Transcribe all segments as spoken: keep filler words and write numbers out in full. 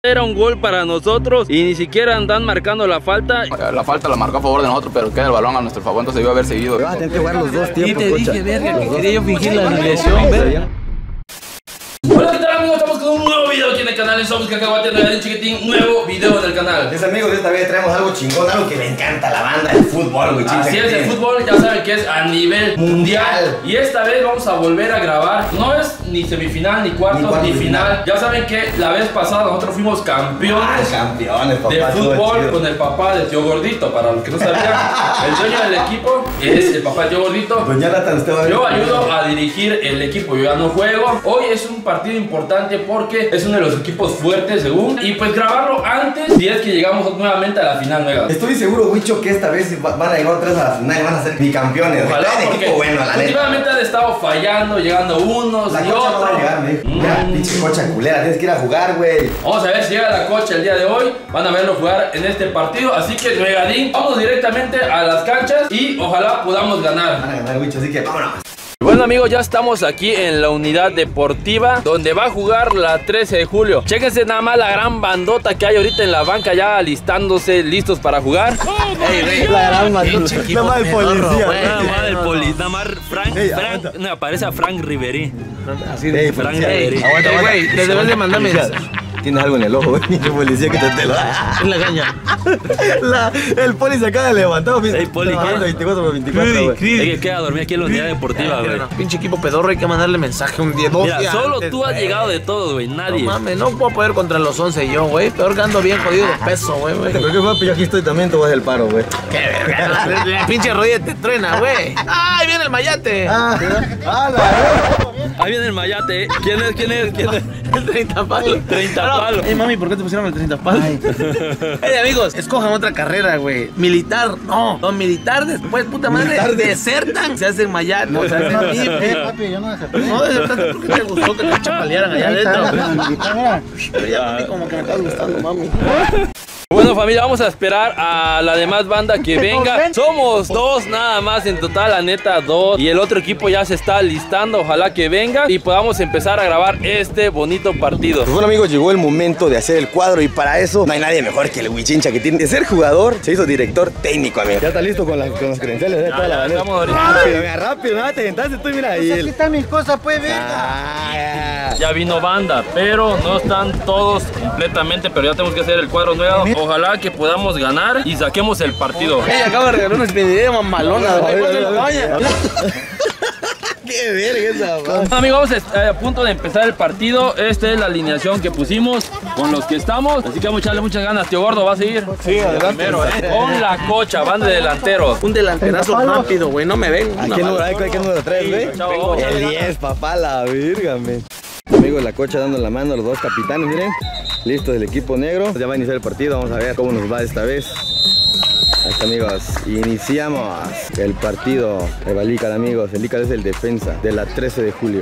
Era un gol para nosotros y ni siquiera andan marcando la falta. La falta la marcó a favor de nosotros, pero queda el balón a nuestro favor, entonces debió haber seguido. Ah, tenés que jugar los dos tiempos, y te cocha. dije, verga, que quería yo fingir la lesión, verga. Hola, ¿qué tal, amigos? Estamos con un nuevo video aquí en el canal. Somos Cacahuate, un chiquitín, nuevo video en el canal. Mis amigos, esta vez traemos algo chingón, algo que me encanta, la banda, el fútbol, güey. Así es, el fútbol ya saben que es a nivel mundial. Y esta vez vamos a volver a grabar. No es ni semifinal, ni cuartos, ni, cuartos, ni final. final. Ya saben que la vez pasada nosotros fuimos campeones, ah, campeones papá, de fútbol con el papá del tío Gordito. Para los que no sabían, el dueño del equipo es el papá del tío Gordito. Pues Jonathan, usted va a ver. Yo ayudo a dirigir el equipo, yo ya no juego. Hoy es un partido importante porque es uno de los equipos fuertes según. Y pues grabarlo antes si es que llegamos nuevamente a la final nueva. Estoy seguro, Wicho, que esta vez van a llegar otra vez a la final y van a ser bicampeones. Ojalá, de porque equipo bueno, la neta. últimamente han estado fallando, llegando unos la y cocha otros. no va a llegar, güey. Mm. Ya, pinche cocha culera, tienes que ir a jugar, güey. Vamos a ver si llega la cocha el día de hoy. Van a verlo jugar en este partido. Así que, Megadín, vamos directamente a las canchas y ojalá podamos ganar. Van a ganar, Wicho, así que vámonos. Bueno, amigos, ya estamos aquí en la unidad deportiva donde va a jugar la trece de julio. Chéquense nada más la gran bandota que hay ahorita en la banca ya alistándose, listos para jugar. Ey, rey, la gran bandota. Nada más el policía. Nada más el poli, nada más Frank, Ey, Frank, no, parece a Frank Riveri. Así Ey, Frank policía. Riveri. Aguanta, güey, le debes de mandar mensaje. Tienes algo en el ojo, güey. El policía que te te lo En la caña. la, el poli se acaba de levantar. Ey, poli, ¿qué? veinticuatro por veinticuatro, güey. Es que queda dormir aquí en la unidad deportiva, güey. Pinche equipo pedorro, hay que mandarle mensaje un día, dos Mira, días solo antes, tú has güey. llegado de todo, güey, nadie. No mames, no puedo poder contra los once yo, güey. Peor que ando bien jodido de peso, güey, güey. ¿Pero qué fue? Yo aquí estoy también, tú vas del paro, güey. Qué verga, la, la pinche rodilla te truena, güey. ¡Ay, viene el mayate! Ah, ah, la Ahí viene el mayate, ¿eh? ¿Quién es? ¿Quién es? ¿Quién es? El treinta palos. treinta palos. Ey, mami, ¿por qué te pusieron el treinta palos? Ey, amigos, escojan otra carrera, güey. Militar, no. No, militar después, puta madre. Militar de- Desertan, se hacen mayate. No, se hacen Eh, papi, yo no deserté. No, desertaste porque te gustó que te chapalearan allá Ahí está, adentro. mira. Pero ya, mami, como que me estás gustando, mami. Bueno, familia, vamos a esperar a la demás banda que venga. Somos dos nada más en total, la neta, dos. Y el otro equipo ya se está listando, ojalá que venga y podamos empezar a grabar este bonito partido. Pues bueno, amigos, llegó el momento de hacer el cuadro y para eso no hay nadie mejor que el Huichincha, que tiene de ser jugador, se hizo director técnico, amigo. Ya está listo con, las, con los credenciales de toda la bandera. Estamos ahorita. Rápido, mira, rápido, no te sentaste tú, mira ahí. Pues aquí el- están mis cosas, pues, venga. Ah, Ya vino banda, pero no están todos completamente, pero ya tenemos que hacer el cuadro nuevo. Ojalá que podamos ganar y saquemos el partido. Ey, acabo de regalar una espinilla mamalona, güey. Ponte la caña. qué verga esa, man. Amigos, vamos a, a punto de empezar el partido. Esta es la alineación que pusimos con los que estamos. Así que vamos a echarle muchas ganas. Tío Gordo, ¿va a seguir? Sí, adelante. Primero, ¿eh? Con la cocha, van de delanteros. Un delanterazo rápido, güey. No me ven. ¿A qué número, hay, qué número tres, güey? Chavo, vamos a El ver. diez, papá, la virga, men. Amigos, la cocha dando la mano a los dos capitanes, miren. Listos del equipo negro. Ya va a iniciar el partido, vamos a ver cómo nos va esta vez. Ahí está, amigos, iniciamos el partido. El Balícar, amigos, el Lícar es el defensa de la trece de julio.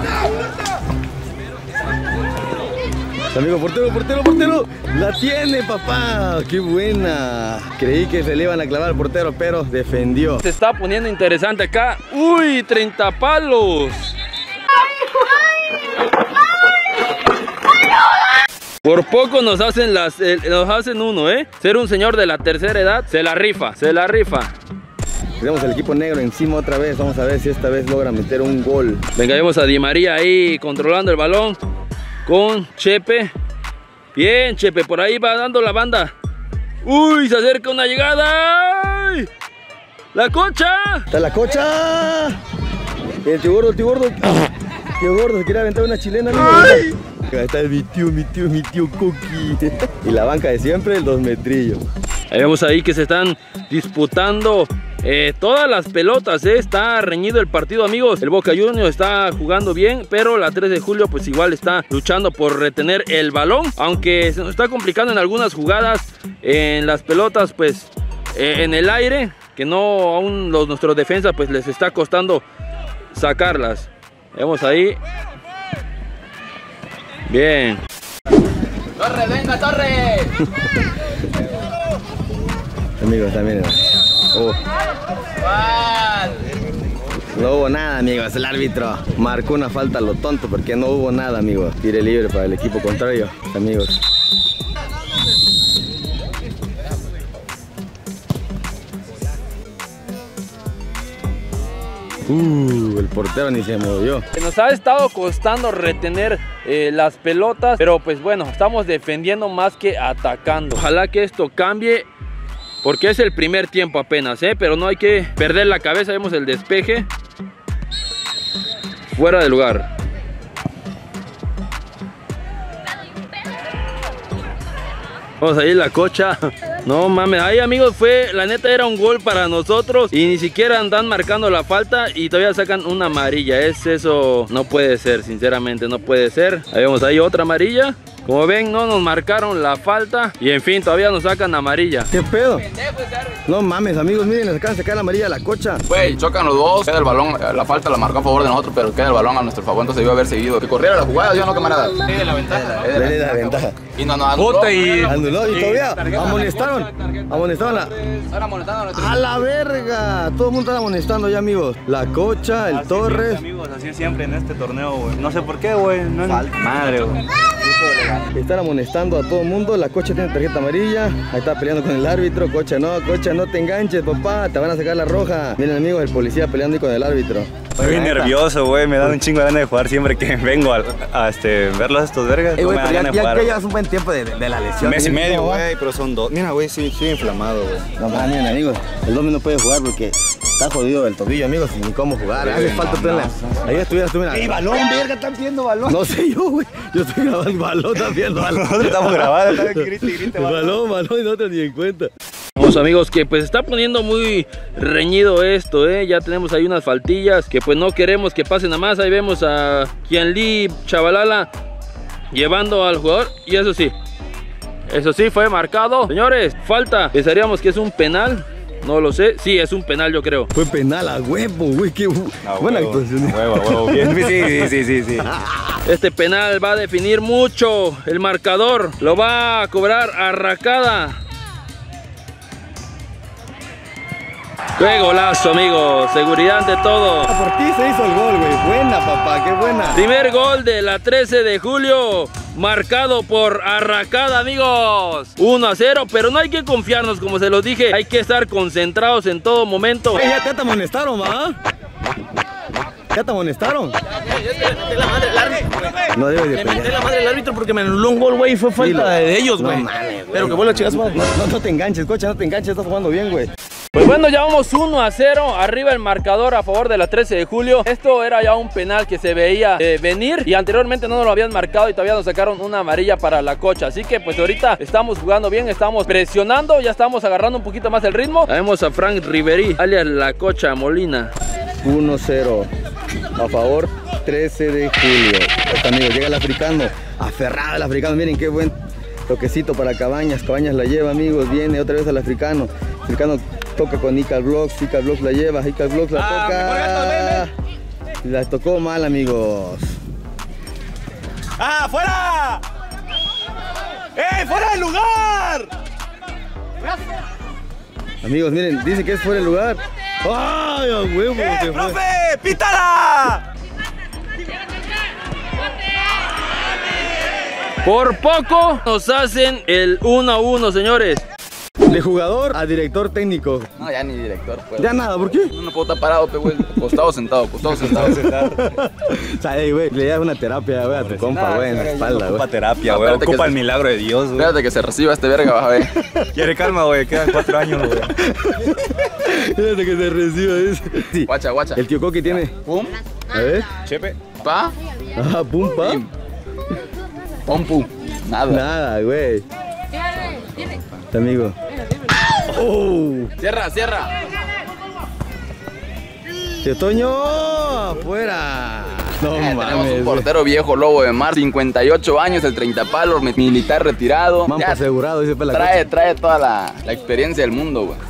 Amigo, portero, portero, portero. La tiene, papá. Qué buena. Creí que se le iban a clavar al portero, pero defendió. Se está poniendo interesante acá. Uy, treinta palos. Por poco nos hacen las, eh, nos hacen uno, ¿eh? Ser un señor de la tercera edad, se la rifa, se la rifa. Tenemos el equipo negro encima otra vez. Vamos a ver si esta vez logra meter un gol. Venga, vemos a Di María ahí controlando el balón con Chepe. Bien, Chepe, por ahí va dando la banda. Uy, se acerca una llegada. ¡Ay! ¡La cocha! ¡Está la cocha! El tío gordo, tío gordo. Tío gordo, se quiere aventar una chilena. Ahí está mi tío, mi tío, mi tío Coqui. Y la banca de siempre, el dos metrillo. Ahí vemos ahí que se están disputando eh, todas las pelotas, eh. Está reñido el partido, amigos. El Boca Juniors está jugando bien, pero la trece de julio pues igual está luchando por retener el balón. Aunque se nos está complicando en algunas jugadas, en las pelotas pues eh, en el aire, que no aún los, nuestros defensas pues les está costando sacarlas. Vemos ahí. Bien. ¡Torre, venga, Torre! Amigos, también. Oh. No hubo nada, amigos. El árbitro marcó una falta a lo tonto porque no hubo nada, amigos. Tire libre para el equipo contrario, amigos. Uh, el portero ni se movió. Nos ha estado costando retener eh, las pelotas, pero pues bueno, estamos defendiendo más que atacando. Ojalá que esto cambie, porque es el primer tiempo apenas, ¿eh? Pero no hay que perder la cabeza. Vemos el despeje. Fuera de lugar. Vamos a ir la cocha. No mames, ahí amigos fue, la neta era un gol para nosotros y ni siquiera andan marcando la falta y todavía sacan una amarilla. Es eso, no puede ser, sinceramente no puede ser. Ahí vemos, ahí otra amarilla. Como ven, no nos marcaron la falta y en fin, todavía nos sacan amarilla. ¿Qué pedo? No mames, amigos, miren, les acaban de sacar la amarilla a la cocha. Güey, chocan los dos, queda el balón, la falta la marcó a favor de nosotros, pero queda el balón a nuestro favor, entonces debió haber seguido. Que corriera la jugada, yo no, camarada. Sí, de la ventaja. Es de la ventaja. Y no, no, anuló. y... Anuló y todavía amonestaron. Amonestaron la... Están amonestando a nuestro... ¡A la verga! Todo el mundo está amonestando ya, amigos. La cocha, el así Torres. Siempre, amigos, así siempre en este torneo, güey. No sé por qué, güey. No es madre, güey. Están amonestando a todo el mundo. La cocha tiene tarjeta amarilla. Ahí está peleando con el árbitro. Cocha, no, cocha, no te enganches, papá. Te van a sacar la roja. Miren, amigos, el policía peleando ahí con el árbitro. Estoy bien nervioso, güey. Me da un chingo de ganas de jugar siempre que vengo a, a este, verlos a estos vergas. Eh, no güey, me da pero ya, ganas de ya, jugar, ya güey. llevas un buen tiempo de, de la lesión. Un mes y medio, ¿no? güey, pero son dos. Mira, güey, sí, sí, inflamado, güey. No, más, miren, amigos, el domingo no puede jugar porque está jodido el tobillo, amigos, y ni cómo jugar. Sí, Hace no, falta no, tú en la... no, Ahí estuvieras tú, mira. ¡Ey, balón, verga! Están pidiendo balón. No sé yo, güey. Yo estoy grabando el balón, está viendo balón. Nosotros estamos grabando, estamos aquí, grite, grite, El balón. balón, balón, y no te ni en cuenta. Vamos amigos, que pues está poniendo muy reñido esto, eh. Ya tenemos ahí unas faltillas que pues no queremos que pasen a más. Ahí vemos a Kianli Chavalala llevando al jugador y eso sí, eso sí fue marcado. Señores, falta, pensaríamos que es un penal. No lo sé, sí, es un penal yo creo. Fue penal a huevo, güey, qué bu- A buena huevo, actuación. a huevo, a huevo, bien. Sí, sí, sí, sí, sí. Este penal va a definir mucho el marcador. Lo va a cobrar Arracada. ¡Qué golazo, amigos! Seguridad ante todo. Por ti se hizo el gol, güey. Buena, papá, qué buena. Primer gol de la trece de julio, marcado por Arracada, amigos. uno a cero, pero no hay que confiarnos, como se los dije. Hay que estar concentrados en todo momento. Ey, ya te amonestaron, ¿va? ¿Ya te amonestaron? No debes de Le metí pelear. la madre al árbitro porque me anuló un gol, güey. Fue falta Sí, lo- de ellos, no güey. mames, güey. Pero que vuelva, chicas, madre. No, no, no te enganches, cocha, no te enganches. Estás jugando bien, güey. Pues bueno, ya vamos uno a cero, arriba el marcador a favor de la trece de julio. Esto era ya un penal que se veía eh, venir y anteriormente no nos lo habían marcado y todavía nos sacaron una amarilla para la cocha. Así que pues ahorita estamos jugando bien, estamos presionando, ya estamos agarrando un poquito más el ritmo. Vemos a Frank Riveri, alias la cocha Molina. uno cero a favor, trece de julio. Este, amigos, llega el africano, aferrado el africano. Miren qué buen toquecito para Cabañas. Cabañas la lleva, amigos. Viene otra vez al africano. El africano toca con Ical Vlogs. Ical Vlogs la lleva. Ical Vlogs la Ah, toca. La tocó mal, amigos. ¡Ah, fuera! ¡Eh, fuera del lugar! Amigos, miren, dice que es fuera de lugar. ¡Ay, a huevo! ¡Eh, se fue. profe! ¡Pítala! Por poco nos hacen el uno a uno, señores. De jugador a director técnico. No, ya ni director, pues. Ya nada, ¿por qué? No puedo estar parado, pe, güey. Costado sentado, costado sentado. O sea, ey, güey, le das una terapia, güey, a tu compa, güey, en la espalda, Ocupa güey. terapia, No, güey. espérate que Ocupa se- el milagro de Dios, güey. Espérate que se reciba este verga, vas a ver. Quiere calma, güey. Quedan cuatro años, güey. Fíjate que se reciba eso. Sí. Guacha, guacha. El tío Coqui tiene. Pum, A ver. Chepe. pa, Ajá, pum, pa. pim. Pum, pum. Nada. Nada, güey. Este amigo. Oh, Cierra, cierra. tío Toño, afuera. No Eh, tenemos mames. un güey. portero viejo, lobo de mar, cincuenta y ocho años, el treinta palos, militar retirado. Mampo Ya, asegurado, dice Pela. trae, trae toda la, la experiencia del mundo, güey.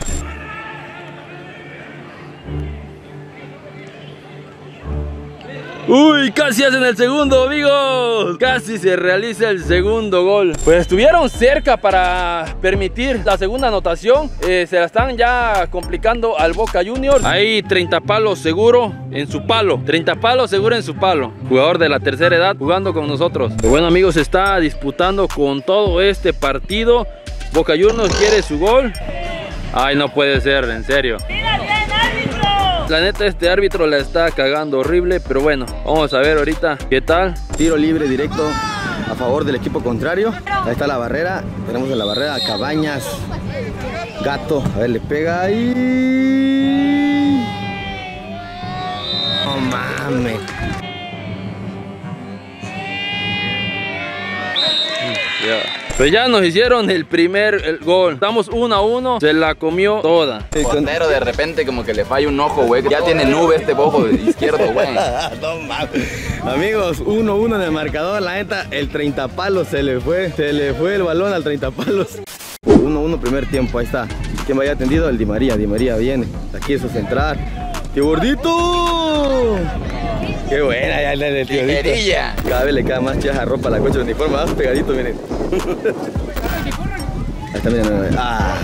Uy, casi hacen el segundo, amigos. Casi se realiza el segundo gol. Pues estuvieron cerca para permitir la segunda anotación. eh, Se la están ya complicando al Boca Juniors. Ahí treinta palos seguro en su palo. treinta palos seguro en su palo. Jugador de la tercera edad jugando con nosotros. Pero bueno, amigos, se está disputando con todo este partido. Boca Juniors quiere su gol. Ay, no puede ser, en serio. La neta, este árbitro la está cagando horrible, pero bueno, vamos a ver ahorita qué tal. Tiro libre directo a favor del equipo contrario. Ahí está la barrera. Tenemos en la barrera a Cabañas. Gato. A ver, le pega ahí. No mames. Yeah. Pues ya nos hicieron el primer el gol. Estamos uno a uno. Se la comió toda. El portero de repente como que le falla un ojo, güey. Ya tiene nube este ojo izquierdo, güey. No mames. Amigos, uno uno en el marcador. La neta, el treinta palos se le fue. Se le fue el balón al treinta palos. uno uno primer tiempo, ahí está. ¿Quién vaya atendido? El Di María. Di María viene. Aquí es su central. ¡Qué gordito! ¡Qué buena! Ya el, el tío Tijerilla. Cada vez le queda más chaja ropa a la cocha de uniforme. Más pegadito, miren. Ahí está, miren, miren. ¡Ah!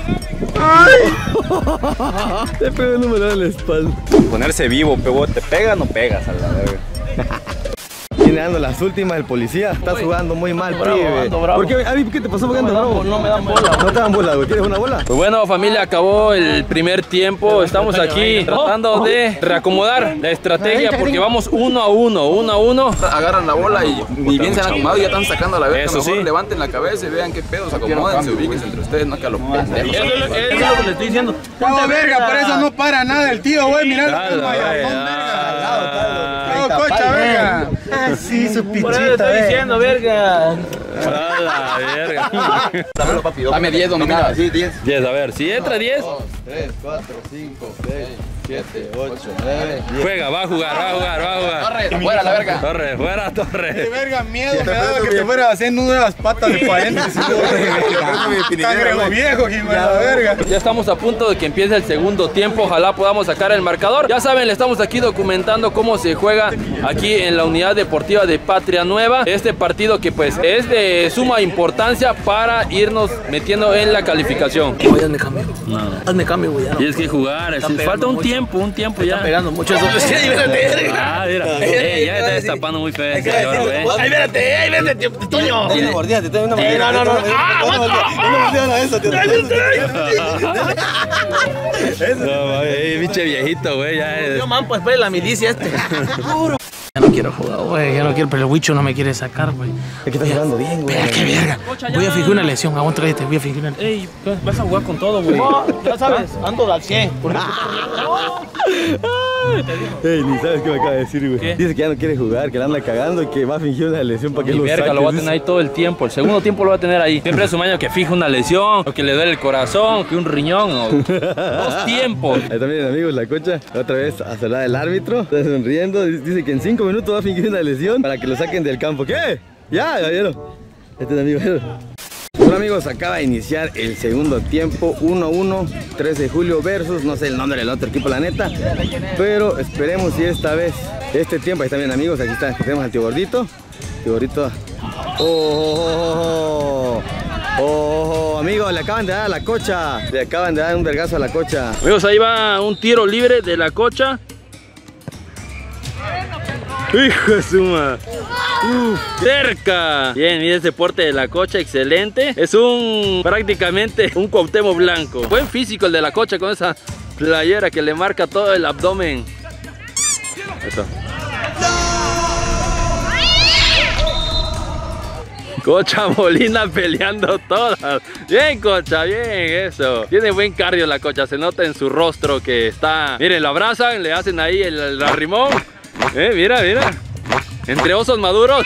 ¡Ay! Te pegó un balón en la espalda. Ponerse vivo, pegó, te pega o no pegas a la verga. Viene dando las últimas el policía. Estás jugando muy mal, pibe. ¿Por qué? Avi, ¿qué te pasó? ¿Por qué andas bravo? No me dan bola. No te dan bola, güey. ¿Quieres una bola? Pues bueno, familia, acabó el primer tiempo. Estamos aquí tratando de reacomodar la estrategia porque vamos uno a uno, uno a uno. Agarran la bola y ni bien se han acomodado y ya están sacando la verga. Eso Mejor sí. levanten la cabeza y vean qué pedos, acomódense, ubíquense entre ustedes, no que a los pendejos. Eso es lo que le estoy diciendo. No, verga, por eso no para nada el tío, güey. Mirá Dale, lo que dale, No, cocha, verga. Ah, sí, su Por eso pichita, estoy verga. diciendo, verga. A la verga. Dame diez dominadas. Sí, diez. diez, a ver, si entra diez, tres, cuatro, cinco, seis, siete, ocho, nueve, diez. juega, va a jugar, va a jugar, va a jugar. Torres, fuera la verga. Torre, fuera, Qué Torre. verga, miedo me daba que te fuera a hacer nuevas patas de paréntesis. Cangrejo viejo, que me la verga. Ya estamos a punto de que empiece el segundo tiempo. Ojalá podamos sacar el marcador. Ya saben, le estamos aquí documentando cómo se juega aquí en la unidad deportiva de Patria Nueva. Este partido que pues es de suma importancia para irnos metiendo en la calificación. Güey, hazme cambio. Hazme cambio, güey. Tienes que jugar, así, pegando falta un mucho. tiempo, un tiempo ya. Está pegando mucho eso. Sí, espérate. Ah, mira, eh, ya está destapando muy feo ese señor, güey. Ay, espérate, ay, espérate, tío, Toño. Dale una mordida, te doy una mordida. no, no, no. Ah, Una mordida, una mordida a eso, tío. No, mames, pinche viejito, güey, ya es. Yo, man, pues, pues, la milicia este. Ya no quiero jugar, güey, ya no quiero, pero el Huicho no me quiere sacar, güey. Es que estás jugando bien, güey. Espera, qué verga. Voy a fingir una lesión, aguanta, cállate, voy a fingir una lesión. Ey, vas a jugar con todo, güey. Ya sabes, ando al cien. Ey, ni sabes qué me acaba de decir, güey. ¿Qué? Dice que ya no quiere jugar, que la anda cagando y que va a fingir una lesión para que Y lo verga, saque. lo va a tener ahí todo el tiempo. El segundo tiempo lo va a tener ahí. Siempre es un año que fija una lesión, o que le duele el corazón, que un riñón, o dos tiempos. Ahí también, amigos, la cocha otra vez a saludar al árbitro. Está sonriendo. Dice que en cinco minutos va a fingir una lesión para que lo saquen del campo. ¿Qué? Ya, ya vieron. Este es amigo. Bueno, amigos, acaba de iniciar el segundo tiempo. uno a uno, trece de julio versus, no sé el nombre del otro equipo, la neta. Pero esperemos si esta vez, este tiempo, ahí está bien, amigos. Aquí está, tenemos al tío gordito. Tío gordito. Oh, oh, oh, oh, oh, amigos, le acaban de dar a la cocha. Le acaban de dar un vergazo a la cocha. Amigos, ahí va un tiro libre de la cocha. ¡Hijo de suma! ¡Uf! ¡Cerca! Bien, mira ese porte de la cocha, excelente. Es un, prácticamente, un Cuauhtémoc blanco. Buen físico el de la cocha con esa playera que le marca todo el abdomen. Eso. Cocha Molina peleando todas. Bien, cocha, bien, eso. Tiene buen cardio la cocha, se nota en su rostro que está... Miren, lo abrazan, le hacen ahí el, el arrimón. Eh, mira, mira. Entre osos maduros.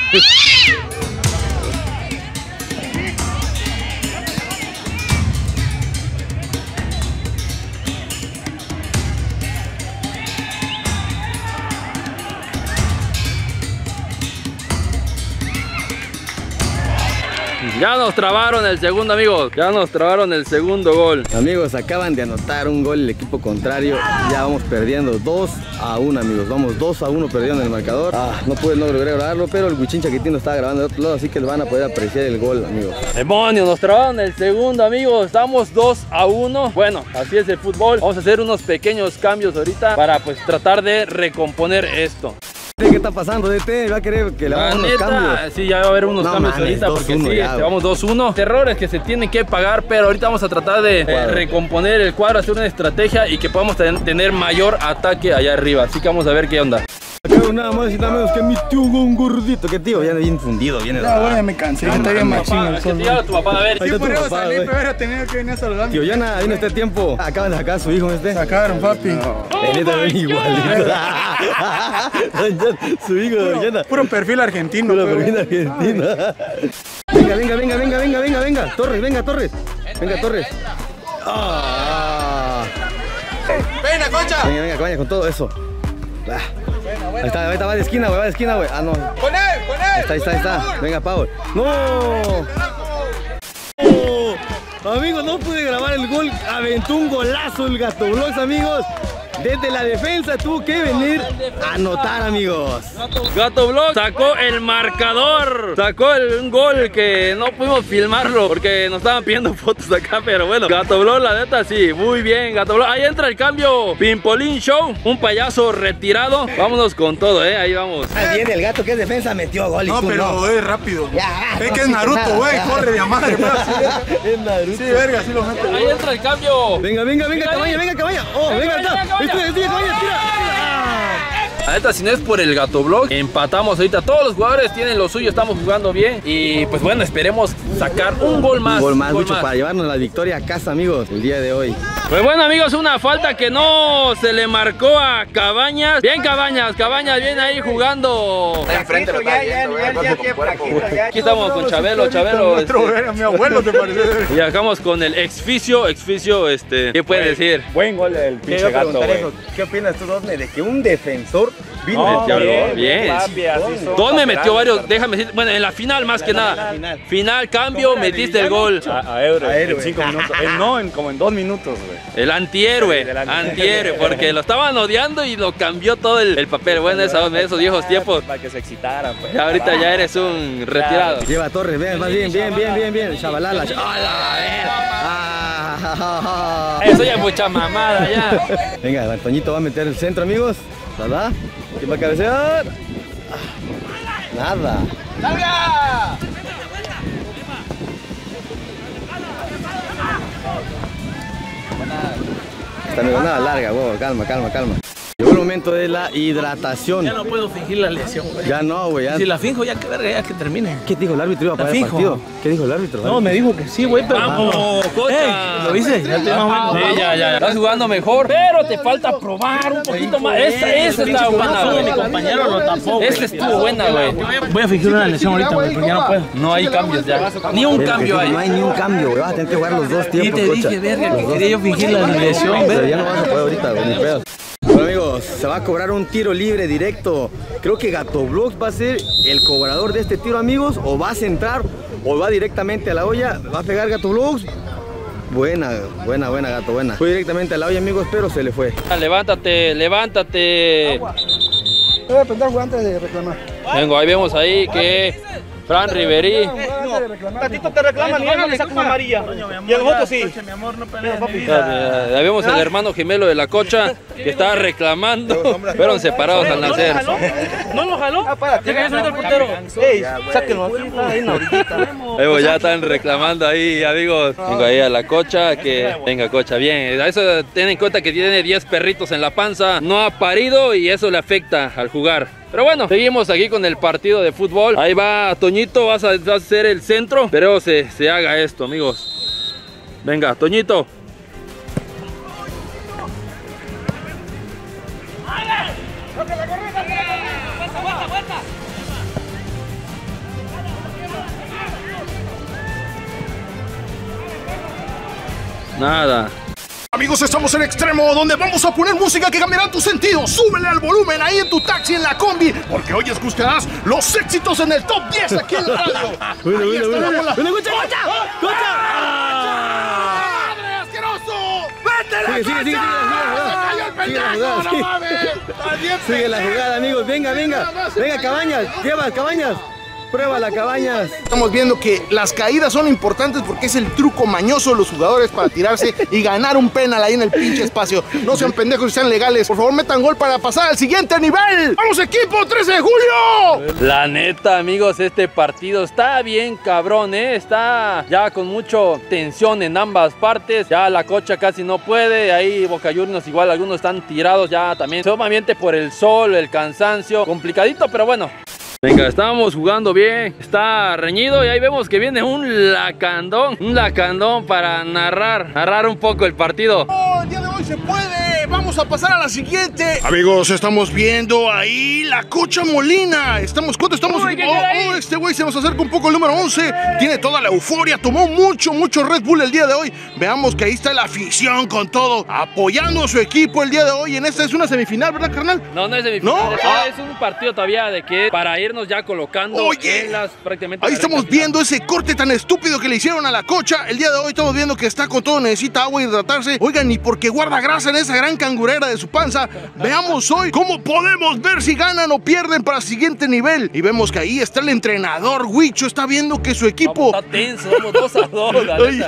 Ya nos trabaron el segundo, amigos. Ya nos trabaron el segundo gol. Amigos, acaban de anotar un gol el equipo contrario. Ya vamos perdiendo dos a uno, amigos. Vamos dos a uno perdiendo en el marcador. Ah, no pude no lograr grabarlo, pero el Huichincha Quitino estaba grabando de otro lado, así que van a poder apreciar el gol, amigos. Demonios, nos trabaron el segundo, amigos. Estamos dos a uno. Bueno, así es el fútbol. Vamos a hacer unos pequeños cambios ahorita para pues tratar de recomponer esto. ¿Qué está pasando, D T? ¿Va a querer que le hagamos unos cambios? Sí, ya va a haber unos no, cambios mames, ahorita porque sí, ya, este, vamos dos uno. Errores que se tienen que pagar, pero ahorita vamos a tratar de eh, recomponer el cuadro, hacer una estrategia y que podamos ten tener mayor ataque allá arriba. Así que vamos a ver qué onda. Acá nada más y nada menos que mi tío un gordito. ¿Qué tío? Viene bien fundido, viene. Ya, bueno, ya me cansé. Está bien machín el sol. Papá, tu papá, a ver. Sí, podríamos salir, pero hubiera tenido que venir a saludar. Tío Yana, vino este tiempo. Acaban de sacar a su hijo este. Sacaron, papi. Él también igualito. Su hijo, Don Yana. Puro perfil argentino. Puro perfil argentino. Venga, venga, venga, venga, venga, venga, venga. Torres, venga, Torres. Venga, Torres. Ah. Venga, concha. Venga, venga, cabaña con todo eso. Ah. Ahí está, ahí está, va de esquina, güey, va de esquina, güey. Ah, no. Con él, con él. Ahí está, ahí está, ahí está. Venga, Pau. ¡No! ¡No! Amigos, no pude grabar el gol. Aventó un golazo el Gato Vlogs, amigos. Desde la defensa tuvo que venir a anotar, amigos. Gato Vlogs sacó el marcador. Sacó el, un gol que no pudimos filmarlo porque nos estaban pidiendo fotos acá. Pero bueno, Gato Vlogs, la neta, sí. Muy bien, Gato Vlogs. Ahí entra el cambio. Pimpolín Show. Un payaso retirado. Vámonos con todo, eh. Ahí vamos. Ahí viene el gato que es defensa, metió gol. Y no, tú pero no. es rápido. Ya, es no, que es Naruto, güey. Corre de a madre. Es Naruto. Sí, verga, sí lo mete. Ahí entra el cambio. Venga, venga, venga, cabaña, venga, cabaña. Oh, venga, está. Estoy, estoy, cabaña, tira. La neta, si no es por el Gato Vlog, empatamos ahorita. Todos los jugadores tienen lo suyo, estamos jugando bien. Y pues bueno, esperemos sacar un gol más. Un gol más, un gol mucho más. para llevarnos la victoria a casa, amigos, el día de hoy. Pues bueno, amigos, una falta que no se le marcó a Cabañas. Bien, Cabañas, Cabañas viene ahí jugando. Enfrente lo está viendo, güey, cuerpo con cuerpo. Aquí estamos con Chabelo, Chabelo. Este, Mi abuelo te parece. y acabamos con el Exficio, Exficio, este, ¿qué puede decir? Buen gol el pinche gato, güey. ¿Qué opinas tú, Dosme, de que un defensor vino No, metió bien, gol? bien. papi, así son Don me metió laterales, varios, déjame decir, bueno, en la final más que nada. final. Final, cambio, metiste el gol. A, a Euro, A Euro, en cinco minutos. Eh, no, en, como en dos minutos, güey. El antihéroe, El antihéroe. antihéroe, porque lo estaban odiando y lo cambió todo el, el papel. Bueno, esos, esos viejos tiempos. Para que se excitaran, pues. Y ahorita ya eres un retirado. Lleva Torres, bien, más bien, bien, bien, bien, bien. Chavalala. ¡Hala, a ver! Ah, Eso ya es mucha mamada ya. Venga, Antoñito va a meter el centro, amigos. ¿Verdad? ¿Quién va a cabecear? Ah, nada. ¡Salga! Esta amigo, nada larga, huevo. Calma, calma, calma. Llegó el momento de la hidratación. Ya no puedo fingir la lesión, güey. Ya no, güey. Ya... Si la finjo, ya que verga, ya que termine. ¿Qué dijo el árbitro? Iba a La parar el fijo. partido. ¿Qué dijo el árbitro? No, me dijo que sí, güey, pero... Vamos, cocha. Ey, ¿lo hice? Ya estoy más o menos. Sí, ya, ya, ya. Estás jugando mejor, pero te falta probar un poquito más. Esta, esta está buena, Mi güey. compañero lo tapó, güey. Esta estuvo buena, güey. Voy a fingir una lesión ahorita, güey, porque ya no puedo. No hay cambios ya. Ni un Pero cambio que No hay. hay ni un cambio, güey. Vas a tener que jugar los dos Y tiempos, te cocha. dije, verga, Los que dos. quería yo fingir la lesión, Pero verga. ya no vas a poder ahorita, güey, ni pedo. Bueno, amigos, se va a cobrar un tiro libre directo. Creo que Gato Vlogs va a ser el cobrador de este tiro, amigos. O va a centrar o va directamente a la olla. Va a pegar Gato Vlogs. Buena, buena, buena, Gato, buena. Fue directamente a la olla, amigos, pero se le fue. Levántate, levántate. Voy a pensar antes de reclamar. Vengo, ahí vemos ahí que Fran Riveri. Tatito te reclama, ni él le saca una amarilla. Y el voto sí. Mi amor, no pelees. Ahí vemos el hermano gemelo de la cocha que estaba reclamando. Fueron separados al nacer. ¿No lo jaló? Ya que yo soy el portero. Ey, sáquenlo. Aquí está ahí en la orillita. Ahí pues, ya están reclamando ahí, amigos. Vengo ahí a la cocha, que venga cocha, bien. A eso ten en cuenta que tiene diez perritos en la panza, no ha parido y eso le afecta al jugar. Pero bueno, seguimos aquí con el partido de fútbol. Ahí va Toñito, vas a, vas a hacer el centro. Pero se, se haga esto, amigos. Venga, Toñito. Nada. Amigos, estamos en Extremo, donde vamos a poner música que cambiará tus sentidos. Súbele al volumen ahí en tu taxi, en la combi, porque hoy escucharás los éxitos en el top diez aquí en la radio. Bueno, Ahí bueno, está bueno. la bola. Bueno, escucha, escucha, escucha. ¡Madre, asqueroso! ¡Vete la Sigue, sigue, sigue, cancha! sigue la ¡Se jugada. cayó el Sigue la pendejo, jugada, no mames! ¡Está bien Sigue la pendejo! jugada, amigos. Venga, venga. Venga, Cabañas. Llevas, Cabañas. pruébala, Cabañas. Estamos viendo que las caídas son importantes porque es el truco mañoso de los jugadores para tirarse y ganar un penal ahí en el pinche espacio. No sean pendejos y sean legales. Por favor, metan gol para pasar al siguiente nivel. ¡Vamos, equipo! ¡trece de julio! La neta, amigos, este partido está bien cabrón, ¿eh? Está ya con mucho tensión en ambas partes. Ya la Cocha casi no puede. Ahí Boca Juniors igual algunos están tirados ya también. Sumamente por el sol, el cansancio. Complicadito, pero bueno. Venga, estábamos jugando bien, está reñido y ahí vemos que viene un lacandón, un lacandón para narrar, narrar un poco el partido. Oh, el día de hoy se puede, vamos a pasar a la siguiente. Amigos, estamos viendo ahí la Cocha Molina, estamos, ¿cuánto estamos? Uy, ¿qué oh, ahí? oh, este güey se nos acerca un poco el número once, tiene toda la euforia, tomó mucho, mucho Red Bull el día de hoy. Veamos que ahí está la afición con todo, apoyando a su equipo el día de hoy. En esta es una semifinal, ¿verdad, carnal? No, no es semifinal, ¿No? no, Ah. es un partido todavía de que para irnos ya colocando. Oye, en las prácticamente ahí la estamos recta final. viendo ese corte tan estúpido que le hicieron a la Cocha. El día de hoy estamos viendo que está con todo, necesita agua y hidratarse. Oigan, ni porque guarda grasa en esa gran cangurera de su panza. Veamos hoy cómo podemos ver si ganan o pierden para el siguiente nivel. Y vemos que ahí está el entrenador, Huicho, está viendo que su equipo... Vamos, está tenso, vamos dos a dos, la Oye, neta.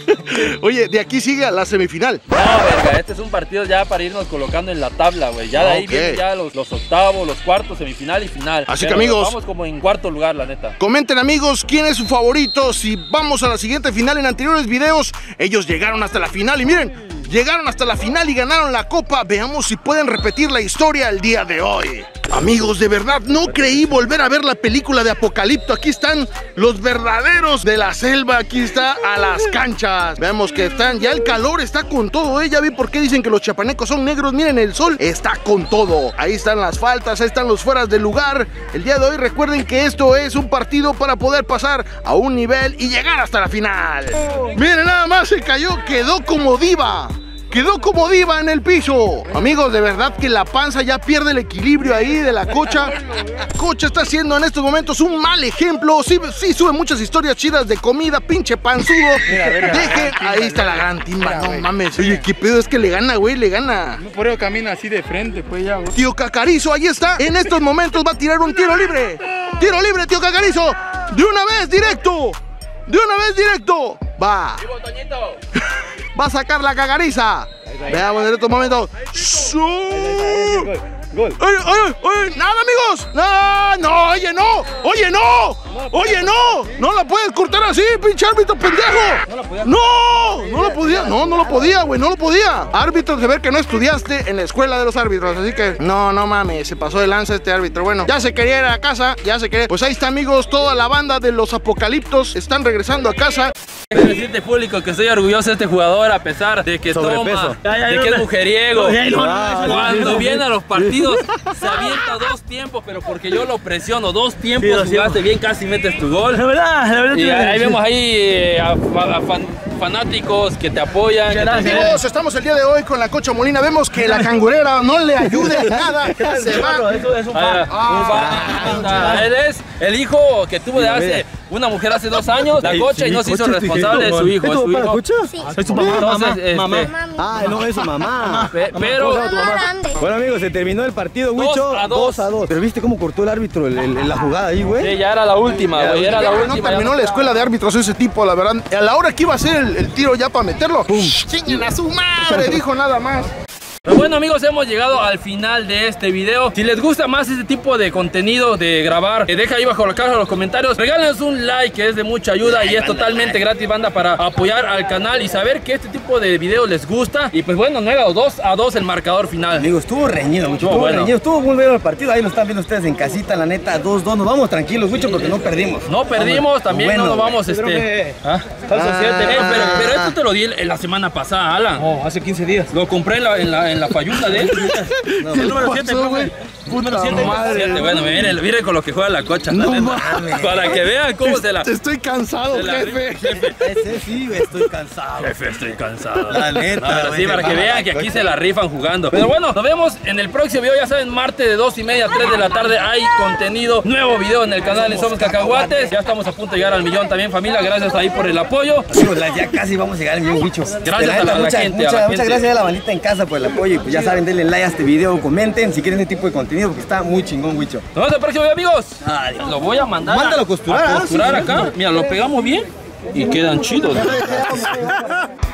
oye, de aquí sigue a la semifinal. No, verga, este es un partido ya para irnos colocando en la tabla, güey. Ya de ahí Ok. vienen ya los, los octavos, los cuartos, semifinal y final. Así que, Pero amigos, vamos como en cuarto lugar, la neta. Comenten, amigos, quién es su favorito. Si vamos a la siguiente final, en anteriores videos ellos llegaron hasta la final y miren, llegaron hasta la final y ganaron la copa. Veamos si pueden repetir la historia el día de hoy. Amigos, de verdad no creí volver a ver la película de Apocalipto. Aquí están los verdaderos de la selva. Aquí está a las canchas. Vemos que están, ya el calor está con todo, ¿eh? Ya vi por qué dicen que los chapanecos son negros. Miren, el sol está con todo. Ahí están las faltas, ahí están los fueras de lugar. El día de hoy recuerden que esto es un partido para poder pasar a un nivel y llegar hasta la final. Miren, nada más se cayó, quedó como diva. Quedó como diva en el piso. Amigos, de verdad que la panza ya pierde el equilibrio ahí de la Cocha. Cocha está haciendo en estos momentos un mal ejemplo. Sí, sí sube muchas historias chidas de comida, pinche panzudo. Deje, ahí está la gran timba, no mames. Oye, qué pedo, es que le gana, güey, le gana. Por eso camina así de frente, pues ya, güey. Tío Cacarizo, ahí está. En estos momentos va a tirar un tiro libre. Tiro libre, tío Cacarizo. De una vez, directo. De una vez, directo. Va. Va a sacar la Cacariza. Veamos en estos momentos. ¡Su! Gol. Oye, oye, oye, nada, amigos. No, no, oye, no. Oye, no. Oye, no. No la puedes cortar así, pinche árbitro pendejo. No, no lo podía. No, no lo podía, güey, no lo podía. Árbitro, de ver que no estudiaste en la escuela de los árbitros. Así que, no, no mames, se pasó de lanza este árbitro. Bueno, ya se quería ir a casa, ya se quería. Pues ahí está, amigos, toda la banda de los Apocaliptos están regresando a casa. Déjame decirte, público, que estoy orgulloso de este jugador a pesar de que Sobrepeso. toma, de que es mujeriego. Cuando viene a los partidos se avienta dos tiempos, pero porque yo lo presiono. Dos tiempos jugaste bien, casi metes tu gol. La verdad, la verdad. Y ahí vemos ahí eh, a, a fan- fanáticos que te apoyan. que te- Amigos, estamos el día de hoy con la Cocha Molina. Vemos que la cangurera no le ayuda en nada. Se va. Eso es un Ah, fan. un fan. Ah, Él es el hijo que tuvo de hace una mujer hace dos años, la Cocha, y no se hizo responsable de su hijo. Es su hijo. ¿Escucha? Es tu mamá. Entonces, este, mamá. Ah, no, es su mamá. pe- pero Bueno, amigos, se terminó el partido, Huicho. a dos. dos a dos. Pero viste cómo cortó el árbitro el- el- la jugada ahí, güey. sí, ya era la última, güey, era la No última. terminó la escuela de árbitros ese tipo, la verdad. A la hora que iba a hacer el, el tiro ya para meterlo, ¡chinguen a su madre! Dijo nada más. Pero bueno, amigos, hemos llegado al final de este video. Si les gusta más este tipo de contenido de grabar, eh, deja ahí bajo la caja de los comentarios. Regálenos un like, que es de mucha ayuda y es totalmente gratis, banda, para apoyar al canal y saber que este tipo de videos les gusta. Y pues bueno, nueve a dos a dos el marcador final. Amigos, estuvo reñido, Huicho. Estuvo Estuvo bueno. reñido. Estuvo muy bueno el partido. Ahí lo están viendo ustedes en casita, la neta, dos dos. Nos vamos tranquilos, Huicho, porque no perdimos. No perdimos, también Bueno, no nos güey. vamos, este... ¿Ah? Falso siete. Eh, pero, pero esto te lo di en la semana pasada, Alan. Oh, hace quince días. Lo compré en la, en la, en la fayuta de él. El número siete, profe. Número siete. Siete, bueno, miren, miren con lo que juega la Cocha. la neta. Para que vean cómo se la... Estoy cansado, se la- jefe. jefe. Ese sí, güey, estoy cansado. Jefe, estoy cansado. La neta, No, pero sí, güey. para que vean que aquí se la rifan jugando. Pero bueno, nos vemos en el próximo video. Ya saben, martes de dos y media a tres de la tarde hay contenido. Nuevo video en el canal de Somos Cacahuates. Ya estamos a punto de llegar al millón también, familia. Gracias ahí por el apoyo. Amigos, la- ya casi vamos a llegar al millón, Huicho. Gracias La neta, a la mucha- gente, a mucha- la Muchas gente. gracias a la bandita en casa por el apoyo. Y pues ya saben, denle like a este video, comenten si quieren este tipo de contenido. contenido porque está muy chingón, Huicho. Nos vemos el próximo video, amigos. Adiós. Lo voy a mandar. Mándalo a costurar, a ¿ah? costurar Sí, acá. sí. Mira, lo pegamos bien y quedan chidos.